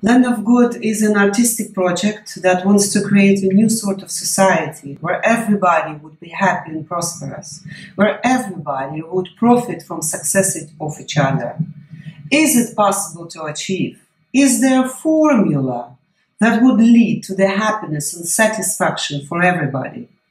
Land of Good is an artistic project that wants to create a new sort of society where everybody would be happy and prosperous, where everybody would profit from success of each other. Is it possible to achieve? Is there a formula that would lead to the happiness and satisfaction for everybody?